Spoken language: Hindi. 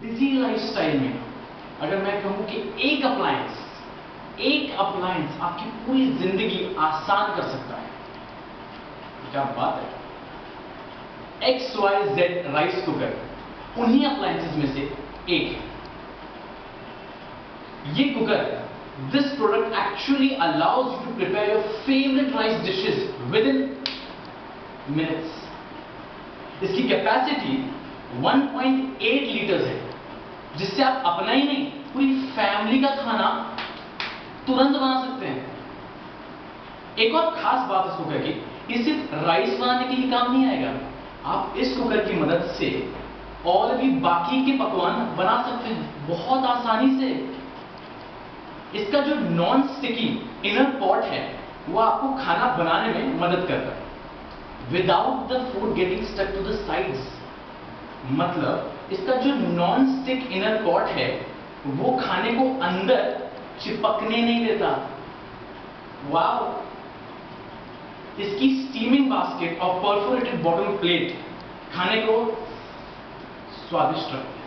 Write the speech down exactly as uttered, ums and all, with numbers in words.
बिजी लाइफस्टाइल में अगर मैं कहूं कि एक अप्लायंस एक अप्लायंस आपकी पूरी जिंदगी आसान कर सकता है, क्या बात है। X Y Z rice cooker उन्हीं अप्लायंसेस में से एक है। ये cooker, this product actually allows you to prepare your favourite rice dishes within minutes. इसकी capacity one point eight litres है, जिससे आप अपना ही नहीं पूरी फैमिली का खाना तुरंत बना सकते हैं। एक और खास बात इस कुकर की, ये सिर्फ राइस बनाने के लिए काम नहीं आएगा। आप इस कुकर की मदद से और भी बाकी के पकवान बना सकते हैं बहुत आसानी से। इसका जो नॉन स्टिकी इनर पॉट है वो आपको खाना बनाने में मदद करता है without the food getting stuck to the sides. मतलब इसका जो नॉन स्टिक इनर पॉट है वो खाने को अंदर चिपकने नहीं देता। वाव! इसकी स्टीमिंग बास्केट और परफोरेटेड बॉटम प्लेट खाने को स्वादिष्ट रखता है।